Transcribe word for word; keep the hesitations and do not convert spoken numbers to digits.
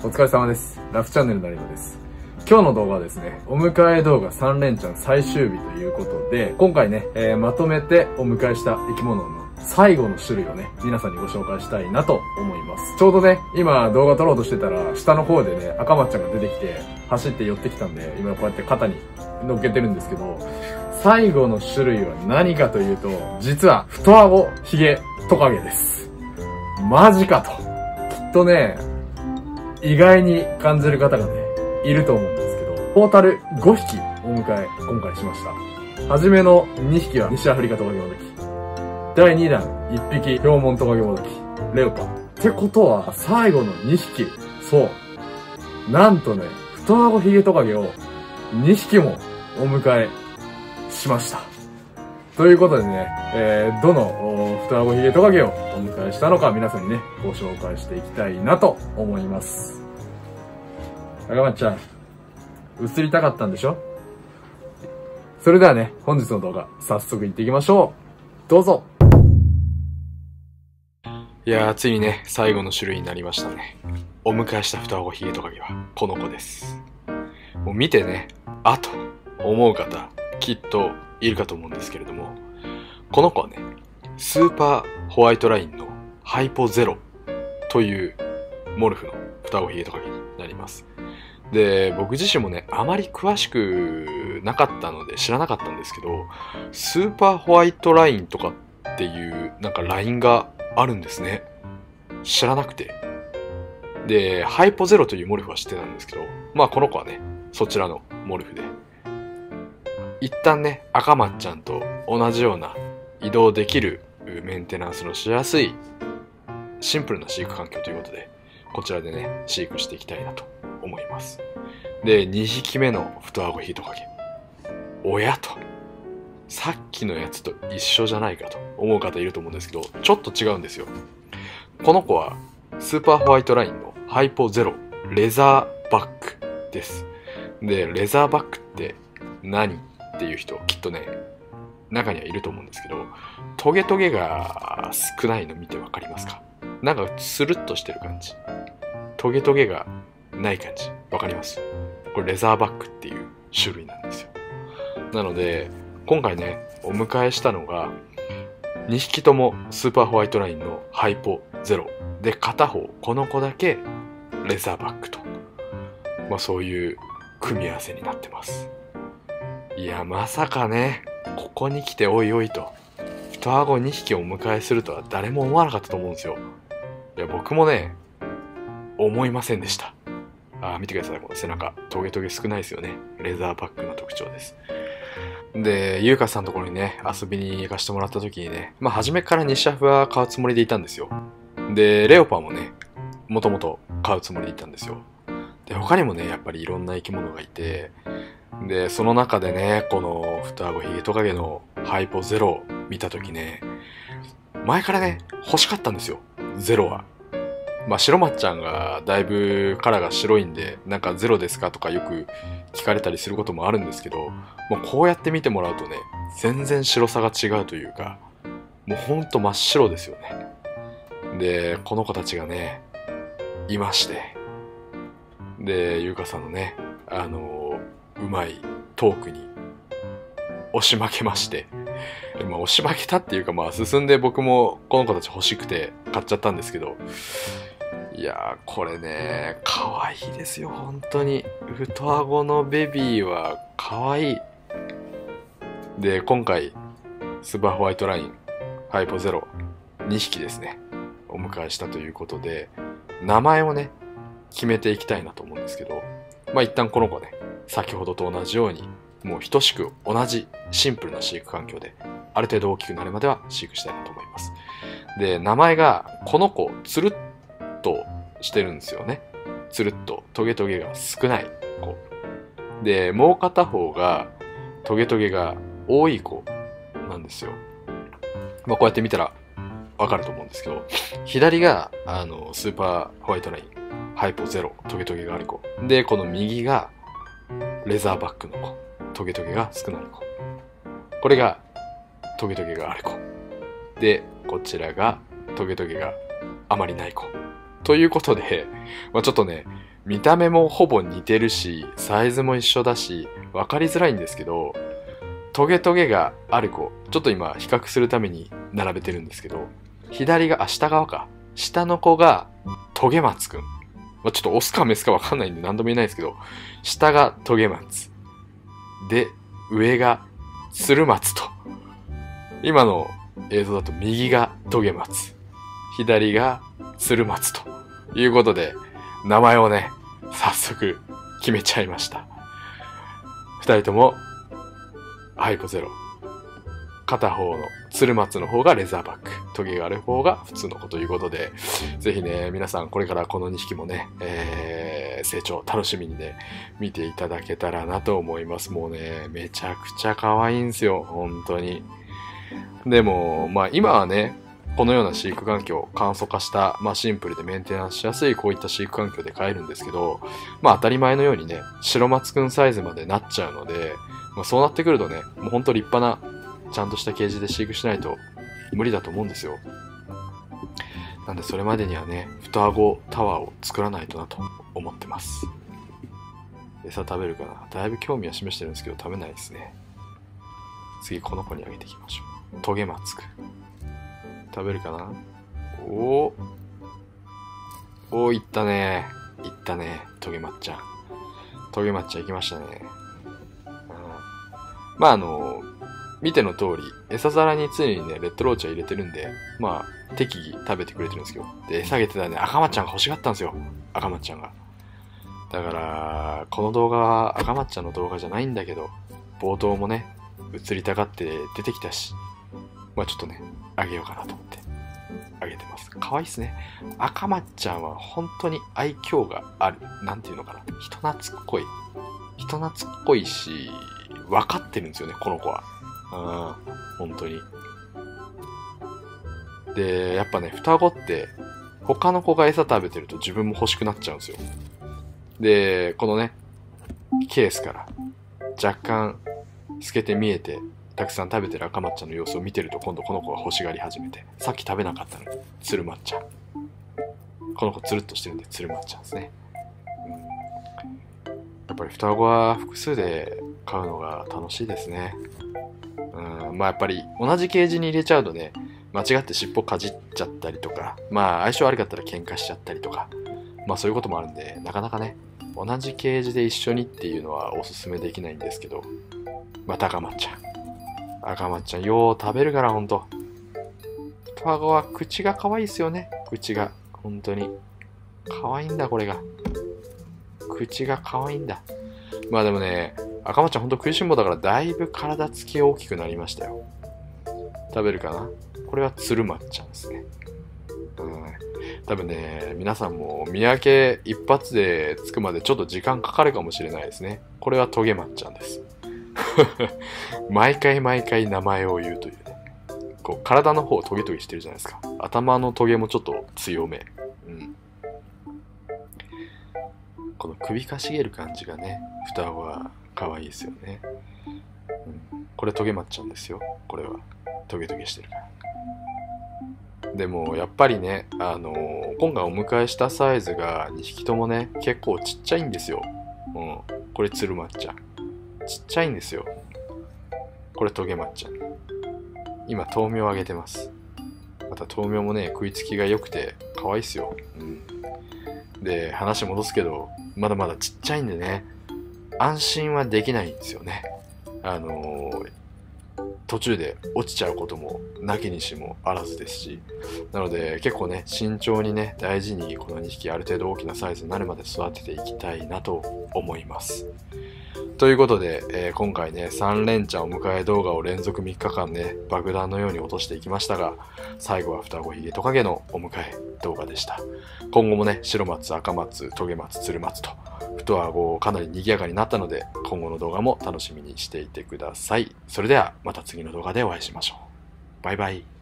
お疲れ様です。ラフチャンネルの有野です。今日の動画はですね、お迎え動画さん連チャン最終日ということで、今回ね、えー、まとめてお迎えした生き物の最後の種類をね、皆さんにご紹介したいなと思います。ちょうどね、今動画撮ろうとしてたら、下の方でね、赤松ちゃんが出てきて、走って寄ってきたんで、今こうやって肩に乗っけてるんですけど、最後の種類は何かというと、実は太顎ヒゲトカゲです。マジかと。きっとね、意外に感じる方がね、いると思うんですけど、トータルごひきお迎え、今回しました。はじめのにひきは西アフリカトカゲモドキ。だいにだんいっぴきヒョウモントカゲモドキ。レオパ。ってことは、最後のにひき。そう。なんとね、太顎ヒゲトカゲをにひきもお迎えしました。ということでね、えー、どの太顎ヒゲトカゲをお迎えしたのか皆さんにね、ご紹介していきたいなと思います。赤松ちゃん、映りたかったんでしょ？それではね、本日の動画、早速行っていきましょう。どうぞ。 いやー、ついにね、最後の種類になりましたね。お迎えした太顎ヒゲトカゲは、この子です。もう見てね、あと、思う方、きっといるかと思うんですけれども、この子はね、スーパーホワイトラインのハイポゼロというモルフの双子ヒゲトカゲになります。で、僕自身もね、あまり詳しくなかったので知らなかったんですけど、スーパーホワイトラインとかっていうなんかラインがあるんですね。知らなくて。で、ハイポゼロというモルフは知ってたんですけど、まあこの子はね、そちらのモルフで、一旦ね、赤松ちゃんと同じような移動できるメンテナンスのしやすいシンプルな飼育環境ということで、こちらでね、飼育していきたいなと思います。で、にひきめの太顎ヒゲトカゲ。おやと。さっきのやつと一緒じゃないかと思う方いると思うんですけど、ちょっと違うんですよ。この子はスーパーホワイトラインのハイポゼロレザーバックです。で、レザーバックって何っていう人きっとね、中にはいると思うんですけど、トゲトゲが少ないの見てわかりますか？なんかスルッとしてる感じ。トゲトゲがない感じ。わかります？これレザーバックっていう種類なんですよ。なので、今回ね、お迎えしたのが、にひきともスーパーホワイトラインのハイポゼロ。で、片方、この子だけレザーバックと。まあそういう組み合わせになってます。いや、まさかね、ここに来ておいおいと、太顎にひきをお迎えするとは誰も思わなかったと思うんですよ。いや、僕もね、思いませんでした。あー、見てください。この背中。トゲトゲ少ないですよね。レザーバックの特徴です。で、ゆうかさんのところにね、遊びに行かせてもらった時にね、まあ、初めから西アフは買うつもりでいたんですよ。で、レオパもね、もともと買うつもりでいたんですよ。で、他にもね、やっぱりいろんな生き物がいて、で、その中でね、この双顎ヒゲトカゲのハイポゼロを見た時ね、前からね、欲しかったんですよ。ゼロは。まあ、白松ちゃんがだいぶカラーが白いんで、なんかゼロですかとかよく聞かれたりすることもあるんですけど、もうこうやって見てもらうとね、全然白さが違うというか、もうほんと真っ白ですよね。で、この子たちがね、いまして。で、ゆうかさんのね、あのー、うまいトークに押し負けまして、まあ、押し負けたっていうか、まあ、進んで僕もこの子たち欲しくて買っちゃったんですけど、いやー、これね、可愛いですよ、本当に。太顎のベビーは可愛い。で、今回、スーパーホワイトライン、ハイポゼロ、にひきですね、お迎えしたということで、名前をね、決めていきたいなと思うんですけど、まあ一旦この子ね、先ほどと同じように、もう等しく同じシンプルな飼育環境で、ある程度大きくなるまでは飼育したいなと思います。で、名前が、この子、つるっとしてるんですよね。つるっと、トゲトゲが少ない子。で、もう片方が、トゲトゲが多い子なんですよ。まあ、こうやって見たらわかると思うんですけど、左が、あの、スーパーホワイトライン、ハイポゼロ、トゲトゲがある子。で、この右が、レザーバックの子。トゲトゲが少ない子。これが、トゲトゲがある子。で、こちらがトゲトゲがあまりない子。ということで、まあ、ちょっとね、 見た目もほぼ似てるし、サイズも一緒だし、分かりづらいんですけど、トゲトゲがある子、ちょっと今比較するために並べてるんですけど、左が、あ、下側か。下の子がトゲマツくん。まあ、ちょっとオスかメスか分かんないんで何とも言えないですけど、下がトゲマツ。で、上がツルマツと。今の映像だと右がトゲマツ。左がツルマツということで、名前をね、早速決めちゃいました。二人ともハイポゼロ。片方のツルマツの方がレザーバック、トゲがある方が普通の子ということで、ぜひね、皆さんこれからこのにひきもね、えー、成長楽しみにね、見ていただけたらなと思います。もうね、めちゃくちゃ可愛いんですよ、本当に。でも、まあ今はね、このような飼育環境、簡素化した、まあシンプルでメンテナンスしやすいこういった飼育環境で飼えるんですけど、まあ当たり前のようにね、白松くんサイズまでなっちゃうので、まあそうなってくるとね、もうほんと立派な、ちゃんとしたケージで飼育しないと無理だと思うんですよ。なんでそれまでにはね、双子タワーを作らないとなと思ってます。餌食べるかな？だいぶ興味は示してるんですけど食べないですね。次この子にあげていきましょう。トゲマツくん。食べるかな？おー。おー、いったね。いったね。トゲマッちゃん。トゲマッちゃん行きましたね。うん、まああの、見ての通り、餌皿に常にね、レッドローチャー入れてるんで、まあ、適宜食べてくれてるんですよ。で、餌あげてたね、赤松ちゃんが欲しがったんですよ。赤松ちゃんが。だから、この動画は赤松ちゃんの動画じゃないんだけど、冒頭もね、映りたがって出てきたし、まあちょっとね、あげようかなと思って、あげてます。可愛いっすね。赤松ちゃんは本当に愛嬌がある。なんていうのかな。人懐っこい。人懐っこいし、分かってるんですよね、この子は。ああ、本当に。で、やっぱね、双子って、他の子が餌食べてると自分も欲しくなっちゃうんですよ。で、このね、ケースから若干透けて見えて、たくさん食べてる赤抹茶の様子を見てると今度この子が欲しがり始めて、さっき食べなかったのに、つる抹茶。この子つるっとしてるんで、つる抹茶ですね。うん、やっぱり双子は複数で飼うのが楽しいですね。うん、まあやっぱり同じケージに入れちゃうとね、間違って尻尾かじっちゃったりとか、まあ相性悪かったら喧嘩しちゃったりとか、まあそういうこともあるんで、なかなかね、同じケージで一緒にっていうのはおすすめできないんですけど、また赤抹茶。赤抹茶よう食べるからほんと。双子は口が可愛いですよね、口が。本当に。可愛いんだこれが。口が可愛いんだ。まあでもね、赤抹茶ほんと食いしん坊だからだいぶ体つき大きくなりましたよ。食べるかな？これはつる抹茶ですね。うん。多分ね、皆さんも見分け一発でつくまでちょっと時間かかるかもしれないですね。これはトゲ抹茶です。毎回毎回名前を言うというね。こう体の方トゲトゲしてるじゃないですか。頭のトゲもちょっと強め。うん。この首かしげる感じがね、双子は可愛いですよね。うん、これトゲ抹茶ですよ。これはトゲトゲしてるから。でもやっぱりね、あのー、今回お迎えしたサイズがにひきともね、結構ちっちゃいんですよ。うん。これつる抹茶。ちっちゃいんですよ。これトゲ抹茶。今豆苗あげてます。また豆苗もね、食いつきが良くて可愛いっすよ。うん。で、話戻すけど、まだまだちっちゃいんでね、安心はできないんですよね。あのー、途中で落ちちゃうこともなきにしもあらずですし、なので結構ね、慎重にね、大事にこのにひきある程度大きなサイズになるまで育てていきたいなと思います。ということで、えー、今回ね、さん連チャンお迎え動画を連続みっかかんね、爆弾のように落としていきましたが、最後は双子ひげトカゲのお迎え動画でした。今後もね、白松、赤松、トゲ松、つる松と、双子かなり賑やかになったので、今後の動画も楽しみにしていてください。それではまた次の動画でお会いしましょう。バイバイ。